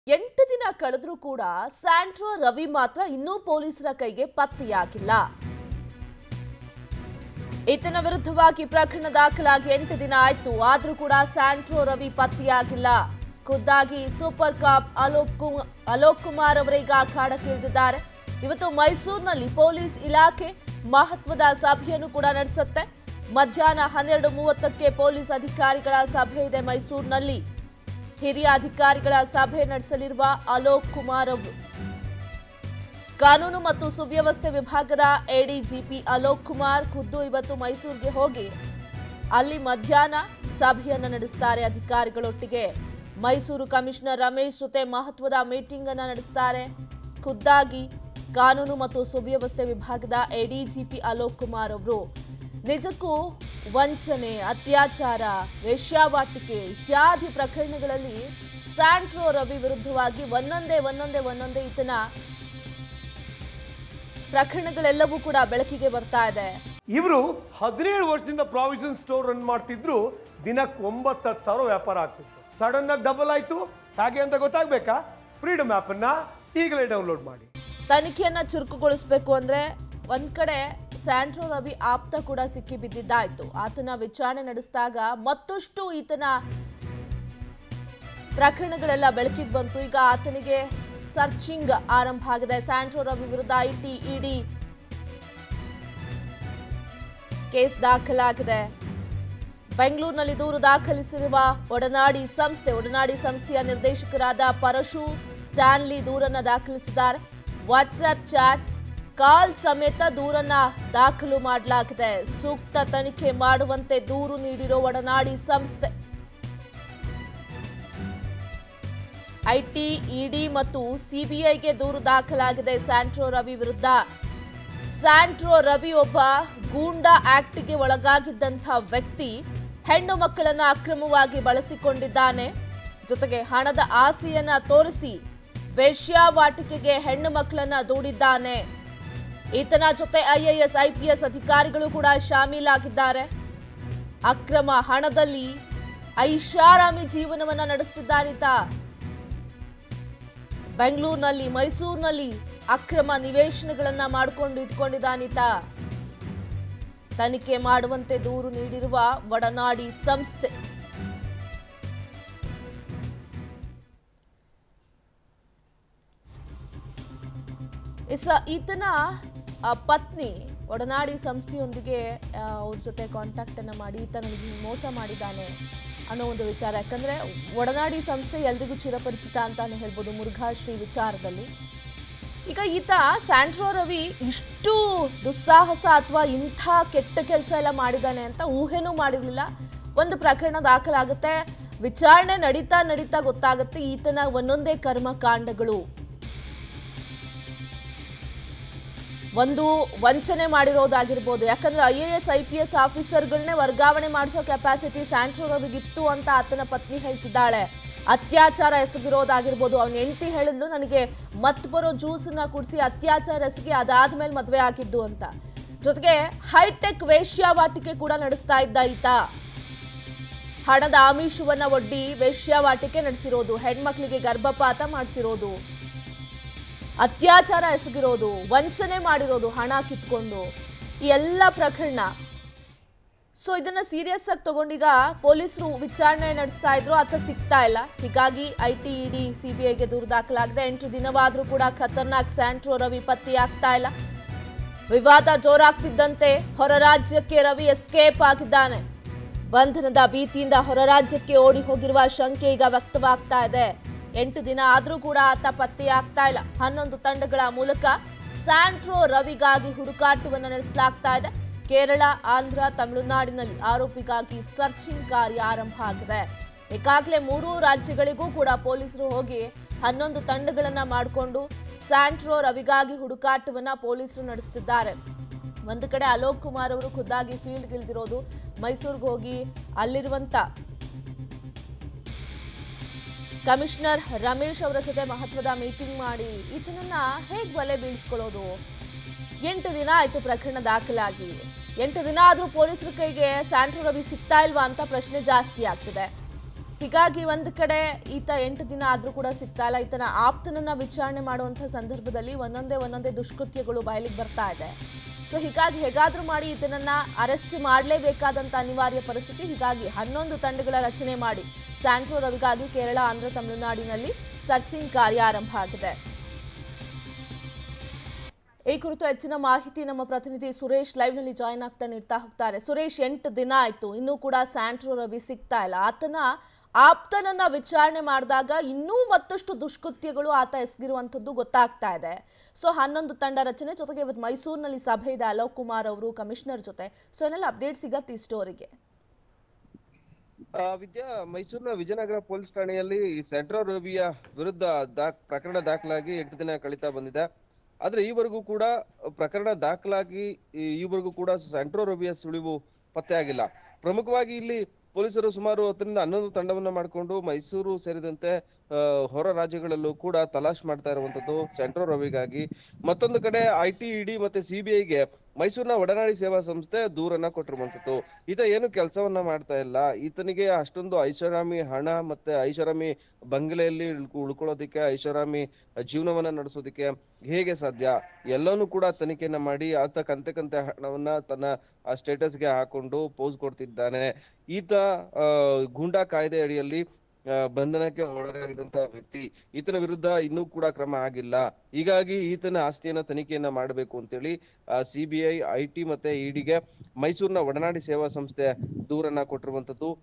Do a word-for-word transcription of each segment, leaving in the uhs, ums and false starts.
ಎಂಟು ದಿನ ಕಳೆದರೂ ಕೂಡ ಸ್ಯಾಂಟ್ರೋ ರವಿ ಮಾತ್ರ ಇನ್ನೂ ಪೊಲೀಸರ ಕೈಗೆ ಪತ್ತೆಯಾಗಿಲ್ಲ. ಈತನ ವಿರುದ್ಧವಾಗಿ ಪ್ರಕರಣ ದಾಖಲಾಗಿ ಎಂಟು ದಿನ ಆಯ್ತು, ಆದರೂ ಕೂಡ ಸ್ಯಾಂಟ್ರೋ ರವಿ ಪತ್ತೆಯಾಗಿಲ್ಲ. ಖುದ್ದಾಗಿ ಸೂಪರ್ ಕಾಪ್ ಅಲೋಕ್ ಕುಮಾರ್ ಅಲೋಕ್ ಕುಮಾರ್ ಅವರೀಗ ಅಖಾಡಕ್ಕಿಳಿದಿದ್ದಾರೆ. ಇವತ್ತು ಮೈಸೂರಿನಲ್ಲಿ ಪೊಲೀಸ್ ಇಲಾಖೆ ಮಹತ್ವದ ಸಭೆಯನ್ನು ಕೂಡ ನಡೆಸುತ್ತೆ. ಮಧ್ಯಾಹ್ನ ಹನ್ನೆರಡು ಮೂವತ್ತಕ್ಕೆ ಪೊಲೀಸ್ ಅಧಿಕಾರಿಗಳ ಸಭೆ ಇದೆ ಮೈಸೂರಿನಲ್ಲಿ. ಹಿರಿಯ ಅಧಿಕಾರಿಗಳ ಸಭೆ ನಡೆಸಲಿರುವ ಅಲೋಕ್ ಕುಮಾರ್ ಅವರು ಕಾನೂನು ಮತ್ತು ಸುವ್ಯವಸ್ಥೆ ವಿಭಾಗದ ಎಡಿಜಿಪಿ ಅಲೋಕ್ ಕುಮಾರ್ ಖುದ್ದು ಇವತ್ತು ಮೈಸೂರಿಗೆ ಹೋಗಿ ಅಲ್ಲಿ ಮಧ್ಯಾಹ್ನ ಸಭೆಯನ್ನು ನಡೆಸುತ್ತಾರೆ. ಅಧಿಕಾರಿಗಳೊಟ್ಟಿಗೆ ಮೈಸೂರು ಕಮಿಷನರ್ ರಮೇಶ್ ಜೊತೆ ಮಹತ್ವದ ಮೀಟಿಂಗ್ ಅನ್ನು ನಡೆಸುತ್ತಾರೆ. ಖುದ್ದಾಗಿ ಕಾನೂನು ಮತ್ತು ಸುವ್ಯವಸ್ಥೆ ವಿಭಾಗದ ಎಡಿಜಿಪಿ ಅಲೋಕ್ ಕುಮಾರ್ ಅವರು ನಿಜಕ್ಕೂ ವಂಚನೆ, ಅತ್ಯಾಚಾರ, ವೇಶ್ಯಾವಾಟಿಕೆ ಇತ್ಯಾದಿ ಪ್ರಕರಣಗಳಲ್ಲಿ ಸ್ಯಾಂಟ್ರೋ ರವಿ ವಿರುದ್ಧವಾಗಿ ಒಂದೊಂದೇ ಒಂದೊಂದೇ ಒಂದೊಂದೇ ಈತನ ಪ್ರಕರಣಗಳೆಲ್ಲವೂ ಕೂಡ ಬೆಳಕಿಗೆ ಬರ್ತಾ ಇದೆ. ಇವರು ಹದಿನೇಳು ವರ್ಷದಿಂದ ಪ್ರಾವಿಷನ್ ಸ್ಟೋರ್ ರನ್ ಮಾಡ್ತಿದ್ರು. ದಿನಕ್ಕೆ ಒಂಬತ್ತು ಹತ್ತು ಸಾವಿರ ವ್ಯಾಪಾರ ಆಗ್ತಿತ್ತು. ಸಡನ್ ಆಗಿ ಡಬಲ್ ಆಯ್ತು. ಹಾಗೆ ಅಂತ ಗೊತ್ತಾಗಬೇಕಾ? ಫ್ರೀಡಮ್ ಆಪ್ ಅನ್ನ ಈಗಲೇ ಡೌನ್ಲೋಡ್ ಮಾಡಿ. ತನಿಖೆಯನ್ನ ಚುರುಕುಗೊಳಿಸಬೇಕು ಅಂದ್ರೆ ಒಂದ್ ಕಡೆ ಸ್ಯಾಂಟ್ರೋ ರವಿ ಆಪ್ತ ಕೂಡ ಸಿಕ್ಕಿ ಬಿದ್ದಿದ್ದಾಯ್ತು. ಆತನ ವಿಚಾರಣೆ ನಡೆಸಿದಾಗ ಮತ್ತಷ್ಟು ಈತನ ಪ್ರಕರಣಗಳೆಲ್ಲ ಬೆಳಕಿಗೆ ಬಂತು. ಈಗ ಆತನಿಗೆ ಸರ್ಚಿಂಗ್ ಆರಂಭ ಆಗಿದೆ. ಸ್ಯಾಂಟ್ರೋ ರವಿ ವಿರುದ್ಧ ಐಟಿ ಇಡಿ ಕೇಸ್ ದಾಖಲಾಗಿದೆ. ಬೆಂಗಳೂರಿನಲ್ಲಿ ದೂರು ದಾಖಲಿಸಿರುವ ಒಡನಾಡಿ ಸಂಸ್ಥೆ ಒಡನಾಡಿ ಸಂಸ್ಥೆಯ ನಿರ್ದೇಶಕರಾದ ಪರಶು ಸ್ಟ್ಯಾನ್ಲಿ ದೂರನ್ನ ದಾಖಲಿಸಿದ್ದಾರೆ. ವಾಟ್ಸ್ಆಪ್ ಚಾಟ್ ಕಾಲ್ ಸಮೇತ ದೂರನ್ನ ದಾಖಲು ಮಾಡಲಾಗಿದೆ. ಸೂಕ್ತ ತನಿಖೆ ಮಾಡುವಂತೆ ದೂರು ನೀಡಿರೋ ಒಡನಾಡಿ ಸಂಸ್ಥೆ ಐಟಿ ಇಡಿ ಮತ್ತು ಸಿಬಿಐಗೆ ದೂರು ದಾಖಲಾಗಿದೆ ಸ್ಯಾಂಟ್ರೋ ರವಿ ವಿರುದ್ಧ. ಸ್ಯಾಂಟ್ರೋ ರವಿ ಒಬ್ಬ ಗೂಂಡಾ ಆಕ್ಟ್ಗೆ ಒಳಗಾಗಿದ್ದಂಥ ವ್ಯಕ್ತಿ. ಹೆಣ್ಣು ಮಕ್ಕಳನ್ನ ಅಕ್ರಮವಾಗಿ ಬಳಸಿಕೊಂಡಿದ್ದಾನೆ. ಜೊತೆಗೆ ಹಣದ ಆಸೆಯನ್ನ ತೋರಿಸಿ ವೇಶ್ಯಾವಾಟಿಕೆಗೆ ಹೆಣ್ಣು ಮಕ್ಕಳನ್ನ ದೂಡಿದ್ದಾನೆ. ಈತನ ಜೊತೆ ಐಎಎಸ್ ಐಪಿಎಸ್ ಅಧಿಕಾರಿಗಳು ಕೂಡ ಶಾಮೀಲಾಗಿದ್ದಾರೆ. ಅಕ್ರಮ ಹಣದಲ್ಲಿ ಐಷಾರಾಮಿ ಜೀವನವನ್ನ ನಡೆಸುತ್ತಿದ್ದಾನೀತ. ಬೆಂಗಳೂರಿನಲ್ಲಿ ಮೈಸೂರಿನಲ್ಲಿ ಅಕ್ರಮ ನಿವೇಶನಗಳನ್ನ ಮಾಡಿಕೊಂಡು ಇಟ್ಕೊಂಡಿದ್ದಾನೀತ. ತನಿಖೆ ಮಾಡುವಂತೆ ದೂರು ನೀಡಿರುವ ಒಡನಾಡಿ ಸಂಸ್ಥೆ ಈತನ ಪತ್ನಿ ಒಡನಾಡಿ ಸಂಸ್ಥೆಯೊಂದಿಗೆ ಅವ್ರ ಜೊತೆ ಕಾಂಟ್ಯಾಕ್ಟ್ ಅನ್ನ ಮಾಡಿ ಈತ ನನಗೆ ಮೋಸ ಮಾಡಿದ್ದಾನೆ ಅನ್ನೋ ಒಂದು ವಿಚಾರ. ಯಾಕಂದ್ರೆ ಒಡನಾಡಿ ಸಂಸ್ಥೆ ಎಲ್ರಿಗೂ ಚಿರಪರಿಚಿತ ಅಂತಾನೆ ಹೇಳ್ಬೋದು ಮುರುಘಾಶ್ರೀ ವಿಚಾರದಲ್ಲಿ. ಈಗ ಈತ ಸ್ಯಾಂಟ್ರೋ ರವಿ ಇಷ್ಟು ದುಸ್ಸಾಹಸ ಅಥವಾ ಇಂಥ ಕೆಟ್ಟ ಕೆಲಸ ಎಲ್ಲ ಮಾಡಿದ್ದಾನೆ ಅಂತ ಊಹೆನೂ ಮಾಡಿರಲಿಲ್ಲ. ಒಂದು ಪ್ರಕರಣ ದಾಖಲಾಗುತ್ತೆ, ವಿಚಾರಣೆ ನಡೀತಾ ನಡೀತಾ ಗೊತ್ತಾಗುತ್ತೆ ಈತನ ಒಂದೊಂದೇ ಕರ್ಮಕಾಂಡಗಳು. ಒಂದು ವಂಚನೆ ಮಾಡಿರೋದಾಗಿರ್ಬೋದು. ಯಾಕಂದ್ರೆ I A S I P S ಆಫೀಸರ್ಗಳನ್ನೇ ವರ್ಗಾವಣೆ ಮಾಡಿಸೋ ಕೆಪಾಸಿಟಿ ಸ್ಯಾಂಟ್ರೋ ರವಿಗಿತ್ತು ಅಂತ ಆತನ ಪತ್ನಿ ಹೇಳ್ತಿದ್ದಾಳೆ. ಅತ್ಯಾಚಾರ ಎಸಗಿರೋದಾಗಿರ್ಬೋದು. ಅವನ ಹೆಂಡತಿ ಹೇಳಿದ್ಲು ನನಗೆ ಮತ್ ಬರೋ ಜ್ಯೂಸನ್ನ ಕುಡಿಸಿ ಅತ್ಯಾಚಾರ ಎಸಗಿ ಅದಾದ್ಮೇಲೆ ಮದುವೆ ಆಗಿದ್ದು ಅಂತ. ಜೊತೆಗೆ ಹೈಟೆಕ್ ವೇಶ್ಯಾವಾಟಿಕೆ ಕೂಡ ನಡೆಸ್ತಾ ಇದ್ದ ಈತ. ಹಣದ ಆಮಿಷವನ್ನ ಒಡ್ಡಿ ವೇಶ್ಯಾವಾಟಿಕೆ ನಡೆಸಿರೋದು, ಹೆಣ್ಮಕ್ಳಿಗೆ ಗರ್ಭಪಾತ ಮಾಡಿಸಿರೋದು, ಅತ್ಯಾಚಾರ ಎಸಗಿರೋದು, ವಂಚನೆ ಮಾಡಿರೋದು, ಹಣ ಕಿತ್ಕೊಂಡು, ಈ ಎಲ್ಲ ಪ್ರಕರಣ. ಸೊ ಇದನ್ನ ಸೀರಿಯಸ್ ಆಗಿ ತಗೊಂಡೀಗ ಪೊಲೀಸರು ವಿಚಾರಣೆ ನಡೆಸ್ತಾ ಇದ್ರು, ಆತ ಸಿಗ್ತಾ ಇಲ್ಲ. ಹೀಗಾಗಿ ಐಟಿ ಇಡಿ ಸಿಬಿಐಗೆ ದೂರು ದಾಖಲಾಗಿದೆ. ಎಂಟು ದಿನವಾದ್ರೂ ಕೂಡ ಖತರ್ನಾಕ್ ಸ್ಯಾಂಟ್ರೋ ರವಿ ಪತ್ತೆಯಾಗ್ತಾ ಇಲ್ಲ. ವಿವಾದ ಜೋರಾಗ್ತಿದ್ದಂತೆ ಹೊರ ರಾಜ್ಯಕ್ಕೆ ರವಿ ಎಸ್ಕೇಪ್ ಆಗಿದ್ದಾನೆ. ಬಂಧನದ ಭೀತಿಯಿಂದ ಹೊರ ರಾಜ್ಯಕ್ಕೆ ಓಡಿ ಹೋಗಿರುವ ಶಂಕೆ ಈಗ ವ್ಯಕ್ತವಾಗ್ತಾ ಇದೆ. ಎಂಟು ದಿನ ಆದ್ರೂ ಕೂಡ ಆತ ಪತ್ತೆಯಾಗ್ತಾ ಇಲ್ಲ. ಹನ್ನೊಂದು ತಂಡಗಳ ಮೂಲಕ ಸ್ಯಾಂಟ್ರೋ ರವಿಗಾಗಿ ಹುಡುಕಾಟವನ್ನು ನಡೆಸಲಾಗ್ತಾ ಇದೆ. ಕೇರಳ, ಆಂಧ್ರ, ತಮಿಳುನಾಡಿನಲ್ಲಿ ಆರೋಪಿಗಾಗಿ ಸರ್ಚಿಂಗ್ ಕಾರ್ಯ ಆರಂಭ ಆಗಿದೆ. ಈಗಾಗಲೇ ಮೂರೂ ರಾಜ್ಯಗಳಿಗೂ ಕೂಡ ಪೊಲೀಸರು ಹೋಗಿ ಹನ್ನೊಂದು ತಂಡಗಳನ್ನ ಮಾಡಿಕೊಂಡು ಸ್ಯಾಂಟ್ರೋ ರವಿಗಾಗಿ ಹುಡುಕಾಟವನ್ನ ಪೊಲೀಸರು ನಡೆಸುತ್ತಿದ್ದಾರೆ. ಒಂದು ಕಡೆ ಅಲೋಕ್ ಕುಮಾರ್ ಅವರು ಖುದ್ದಾಗಿ ಫೀಲ್ಡ್ ಇಳಿದಿರೋದು, ಮೈಸೂರಿಗೆ ಹೋಗಿ ಅಲ್ಲಿರುವಂತ ಕಮಿಷನರ್ ರಮೇಶ್ ಅವರ ಜೊತೆ ಮಹತ್ವದ ಮೀಟಿಂಗ್ ಮಾಡಿ ಈತನನ್ನ ಹೇಗೆ ಬಲೆ ಬೀಳಿಸ್ಕೊಳ್ಳೋದು. ಎಂಟು ದಿನ ಆಯ್ತು ಪ್ರಕರಣ ದಾಖಲಾಗಿ. ಎಂಟು ದಿನ ಆದ್ರೂ ಪೊಲೀಸರ ಕೈಗೆ ಸ್ಯಾಂಟ್ರೋ ರವಿ ಸಿಗ್ತಾ ಇಲ್ವಾ ಅಂತ ಪ್ರಶ್ನೆ ಜಾಸ್ತಿ ಆಗ್ತಿದೆ. ಹೀಗಾಗಿ ಒಂದು ಕಡೆ ಈತ ಎಂಟು ದಿನ ಆದರೂ ಕೂಡ ಸಿಗ್ತಾ ಇಲ್ಲ. ಈತನ ಆಪ್ತನನ್ನ ವಿಚಾರಣೆ ಮಾಡುವಂಥ ಸಂದರ್ಭದಲ್ಲಿ ಒಂದೊಂದೇ ಒಂದೊಂದೇ ದುಷ್ಕೃತ್ಯಗಳು ಬಯಲಿಗೆ ಬರ್ತಾ ಇದೆ. ಸೊ ಹೀಗಾಗಿ ಹೇಗಾದರೂ ಮಾಡಿ ಈತನನ್ನ ಅರೆಸ್ಟ್ ಮಾಡಲೇಬೇಕಾದಂಥ ಅನಿವಾರ್ಯ ಪರಿಸ್ಥಿತಿ. ಹೀಗಾಗಿ ಹನ್ನೊಂದು ತಂಡಗಳ ರಚನೆ ಮಾಡಿ ಸ್ಯಾಂಟ್ರೋ ರವಿಗಾಗಿ ಕೇರಳ, ಆಂಧ್ರ, ತಮಿಳುನಾಡಿನಲ್ಲಿ ಸರ್ಚಿಂಗ್ ಕಾರ್ಯ ಆರಂಭ ಆಗಿದೆ. ಈ ಕುರಿತು ಹೆಚ್ಚಿನ ಮಾಹಿತಿ ನಮ್ಮ ಪ್ರತಿನಿಧಿ ಸುರೇಶ್ ಲೈವ್ನಲ್ಲಿ ಜಾಯಿನ್ ಆಗ್ತಾ ನೀಡ್ತಾ ಹೋಗ್ತಾರೆ. ಸುರೇಶ್, ಎಂಟು ದಿನ ಆಯ್ತು, ಇನ್ನೂ ಕೂಡ ಸ್ಯಾಂಟ್ರೋ ರವಿ ಸಿಗ್ತಾ ಇಲ್ಲ. ಆತನ ಆಪ್ತನನ್ನ ವಿಚಾರಣೆ ಮಾಡಿದಾಗ ಇನ್ನೂ ಮತ್ತಷ್ಟು ದುಷ್ಕೃತ್ಯಗಳು ಆತ ಎಸಗಿರುವಂಥದ್ದು ಗೊತ್ತಾಗ್ತಾ ಇದೆ. ಸೊ ಹನ್ನೊಂದು ತಂಡ ರಚನೆ ಜೊತೆಗೆ ಇವತ್ತು ಮೈಸೂರಿನಲ್ಲಿ ಸಭೆ ಇದೆ ಅಲೋಕ್ ಕುಮಾರ್ ಅವರು ಕಮಿಷನರ್ ಜೊತೆ. ಸೊ ಏನೆಲ್ಲ ಅಪ್ಡೇಟ್ ಸಿಗತ್ತೆ ಈ ಸ್ಟೋರಿಗೆ? ವಿದ್ಯಾ, ಮೈಸೂರಿನ ವಿಜಯನಗರ ಪೊಲೀಸ್ ಠಾಣೆಯಲ್ಲಿ ಸ್ಯಾಂಟ್ರೋ ರವಿಯ ವಿರುದ್ಧ ದಾಖ ಪ್ರಕರಣ ದಾಖಲಾಗಿ ಎಂಟು ದಿನ ಕಳೀತಾ ಬಂದಿದೆ. ಆದ್ರೆ ಈವರೆಗೂ ಕೂಡ ಪ್ರಕರಣ ದಾಖಲಾಗಿ ಈವರೆಗೂ ಕೂಡ ಸ್ಯಾಂಟ್ರೋ ರವಿಯ ಸುಳಿವು ಪತ್ತೆ ಆಗಿಲ್ಲ. ಪ್ರಮುಖವಾಗಿ ಇಲ್ಲಿ ಪೊಲೀಸರು ಸುಮಾರು ಹತ್ತರಿಂದ ಹನ್ನೊಂದು ತಂಡವನ್ನ ಮಾಡಿಕೊಂಡು ಮೈಸೂರು ಸೇರಿದಂತೆ ಹೊರ ರಾಜ್ಯಗಳಲ್ಲೂ ಕೂಡ ತಲಾಶ್ ಮಾಡ್ತಾ ಇರುವಂತದ್ದು ಸ್ಯಾಂಟ್ರೋ ರವಿಗಾಗಿ. ಮತ್ತೊಂದು ಕಡೆ ಐ ಟಿ ಇಡಿ ಮತ್ತೆ ಸಿಬಿಐಗೆ ಮೈಸೂರಿನ ಒಡನಾಡಿ ಸೇವಾ ಸಂಸ್ಥೆ ದೂರನ್ನ ಕೊಟ್ಟಿರುವಂತದ್ದು. ಈತ ಏನು ಕೆಲಸವನ್ನ ಮಾಡ್ತಾ ಇಲ್ಲ. ಈತನಿಗೆ ಅಷ್ಟೊಂದು ಐಷಾರಾಮಿ ಹಣ ಮತ್ತೆ ಐಷಾರಾಮಿ ಬಂಗಲೆಯಲ್ಲಿ ಉಳ್ಕೊಳ್ಳೋದಿಕ್ಕೆ, ಐಷಾರಾಮಿ ಜೀವನವನ್ನ ನಡೆಸೋದಿಕ್ಕೆ ಹೇಗೆ ಸಾಧ್ಯ? ಎಲ್ಲನೂ ಕೂಡ ತನಿಖೆಯನ್ನ ಮಾಡಿ ಆತ ಕಂತೆ ಕಂತೆ ಹಣವನ್ನ ತನ್ನ ಸ್ಟೇಟಸ್ಗೆ ಹಾಕೊಂಡು ಪೋಸ್ ಕೊಡ್ತಿದ್ದಾನೆ. ಈತ ಗೂಂಡಾ ಕಾಯ್ದೆ ಅಡಿಯಲ್ಲಿ ಬಂಧನಕ್ಕೆ ಒಳಗಾಗಿದ್ದಂತಹ ವ್ಯಕ್ತಿ. ಈತನ ವಿರುದ್ಧ ಇನ್ನೂ ಕೂಡ ಕ್ರಮ ಆಗಿಲ್ಲ. ಹೀಗಾಗಿ ಈತನ ಆಸ್ತಿಯನ್ನ ತನಿಖೆಯನ್ನ ಮಾಡಬೇಕು ಅಂತೇಳಿ ಸಿಬಿಐ, ಐ ಟಿ ಮತ್ತೆ ಇಡಿಗೆ ಮೈಸೂರಿನ ಒಡನಾಡಿ ಸೇವಾ ಸಂಸ್ಥೆ ದೂರನ್ನ ಕೊಟ್ಟಿರುವಂತದ್ದು.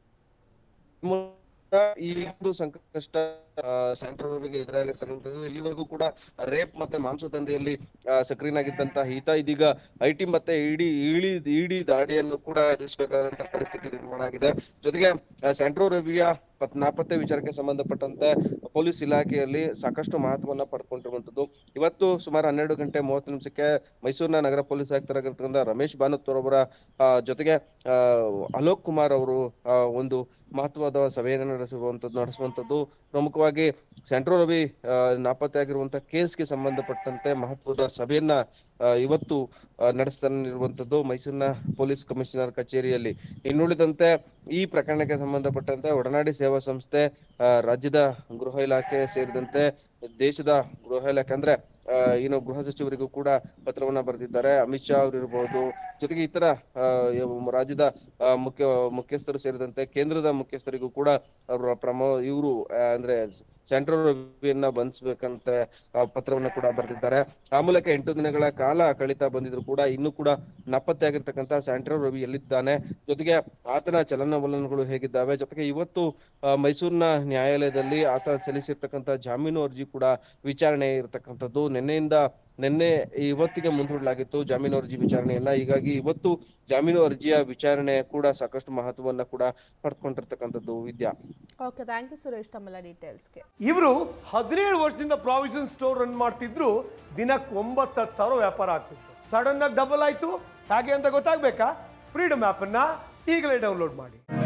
ಈ ಒಂದು ಸಂಕಷ್ಟ ಸ್ಯಾಂಟ್ರೋ ರವಿಗೆ ಎದುರಾಗಿರ್ತಕ್ಕಂಥದ್ದು. ಇಲ್ಲಿವರೆಗೂ ಕೂಡ ರೇಪ್ ಮತ್ತೆ ಮಾಂಸ ದಂಧೆಯಲ್ಲಿ ಸಕ್ರಿಯನಾಗಿದ್ದಂತಹ ಈತ ಇದೀಗ ಐ ಟಿ ಮತ್ತೆ ಇಡಿ ಇಳಿ ಇಡಿ ದಾಳಿಯನ್ನು ಕೂಡ ಎದುರಿಸಬೇಕಾದಂತಹ ಪರಿಸ್ಥಿತಿ ನಿರ್ಮಾಣ ಆಗಿದೆ. ಜೊತೆಗೆ ಸ್ಯಾಂಟ್ರೋ ರವಿಯ ನಾಪತ್ತೆ ವಿಚಾರಕ್ಕೆ ಸಂಬಂಧಪಟ್ಟಂತೆ ಪೊಲೀಸ್ ಇಲಾಖೆಯಲ್ಲಿ ಸಾಕಷ್ಟು ಮಹತ್ವವನ್ನ ಪಡ್ಕೊಂಡಿರುವಂತದ್ದು. ಇವತ್ತು ಸುಮಾರು ಹನ್ನೆರಡು ಗಂಟೆ ಮೂವತ್ತು ನಿಮಿಷಕ್ಕೆ ಮೈಸೂರಿನ ನಗರ ಪೊಲೀಸ್ ಆಯುಕ್ತರಾಗಿರ್ತಕ್ಕಂಥ ರಮೇಶ್ ಬಾನತ್ತೂರ್ ಅವರ ಜೊತೆಗೆ ಅಲೋಕ್ ಕುಮಾರ್ ಅವರು ಒಂದು ಮಹತ್ವದ ಸಭೆಯನ್ನು ನಡೆಸುವಂತದ್ದು ನಡೆಸುವಂತದ್ದು ಪ್ರಮುಖವಾಗಿ ಸ್ಯಾಂಟ್ರೋ ರವಿ ನಾಪತ್ತೆ ಆಗಿರುವಂತಹ ಕೇಸ್ಗೆ ಸಂಬಂಧಪಟ್ಟಂತೆ ಮಹತ್ವದ ಸಭೆಯನ್ನ ಇವತ್ತು ನಡೆಸ್ತಾನಿರುವಂತದ್ದು ಮೈಸೂರಿನ ಪೊಲೀಸ್ ಕಮಿಷನರ್ ಕಚೇರಿಯಲ್ಲಿ. ಇನ್ನುಳಿದಂತೆ ಈ ಪ್ರಕರಣಕ್ಕೆ ಸಂಬಂಧಪಟ್ಟಂತೆ ಒಡನಾಡಿ ಸೇವಾ ಸಂಸ್ಥೆ, ರಾಜ್ಯದ ಗೃಹ ಇಲಾಖೆ ಸೇರಿದಂತೆ ದೇಶದ ಗೃಹ ಇಲಾಖೆ ಅಂದ್ರೆ ಏನು ಗೃಹ ಸಚಿವರಿಗೂ ಕೂಡ ಪತ್ರವನ್ನ ಬರೆದಿದ್ದಾರೆ. ಅಮಿತ್ ಶಾ ಅವರು ಇರಬಹುದು, ಜೊತೆಗೆ ಇತರ ರಾಜ್ಯದ ಮುಖ್ಯ ಮುಖ್ಯಸ್ಥರು ಸೇರಿದಂತೆ ಕೇಂದ್ರದ ಮುಖ್ಯಸ್ಥರಿಗೂ ಕೂಡ ಅವರ ಪ್ರಮೋ ಇವರು ಅಂದ್ರೆ ಸ್ಯಾಂಟ್ರೋ ರವಿಯನ್ನ ಬಂಧಿಸಬೇಕಂತ ಪತ್ರವನ್ನ ಕೂಡ ಬರೆದಿದ್ದಾರೆ. ಆ ಮೂಲಕ ಎಂಟು ದಿನಗಳ ಕಾಲ ಕಳೀತಾ ಬಂದಿದ್ರು ಕೂಡ ಇನ್ನೂ ಕೂಡ ನಾಪತ್ತೆ ಆಗಿರ್ತಕ್ಕಂಥ ಸ್ಯಾಂಟ್ರೋ ರವಿ ಎಲ್ಲಿದ್ದಾನೆ, ಜೊತೆಗೆ ಆತನ ಚಲನವಲನಗಳು ಹೇಗಿದ್ದಾವೆ, ಜೊತೆಗೆ ಇವತ್ತು ಮೈಸೂರಿನ ನ್ಯಾಯಾಲಯದಲ್ಲಿ ಆತ ಸಲ್ಲಿಸಿರ್ತಕ್ಕಂಥ ಜಾಮೀನು ಅರ್ಜಿ ಕೂಡ ವಿಚಾರಣೆ ಇರತಕ್ಕಂಥದ್ದು. ನಿನ್ನೆಯಿಂದ ನಿನ್ನೆ ಇವತ್ತಿಗೆ ಮುಂದೂಡಲಾಗಿತ್ತು ಜಾಮೀನು ಅರ್ಜಿ ವಿಚಾರಣೆಯನ್ನ. ಹೀಗಾಗಿ ಇವತ್ತು ಜಾಮೀನು ಅರ್ಜಿಯ ವಿಚಾರಣೆ ಕೂಡ ಸಾಕಷ್ಟು ಮಹತ್ವವನ್ನ ಕೂಡ ಪಡ್ಕೊಂಡಿರ್ತಕ್ಕಂಥದ್ದು. Vidya, okay, thank you Suresh ತಮ್ಮೆಲ್ಲ ಡೀಟೇಲ್ಸ್ಗೆ. ಇವರು ಹದಿನೇಳು ವರ್ಷದಿಂದ ಪ್ರಾವಿಷನ್ ಸ್ಟೋರ್ ರನ್ ಮಾಡ್ತಿದ್ರು. ದಿನಕ್ಕೆ ಒಂಬತ್ತು ಹತ್ತು ಸಾವಿರ ವ್ಯಾಪಾರ ಆಗ್ತಿತ್ತು. ಸಡನ್ ಆಗಿ ಡಬಲ್ ಆಯ್ತು. ಹೇಗೆ ಅಂತ ಗೊತ್ತಾಗ್ಬೇಕಾ? ಫ್ರೀಡಮ್ ಆಪ್ ಅನ್ನ ಈಗಲೇ ಡೌನ್ಲೋಡ್ ಮಾಡಿ.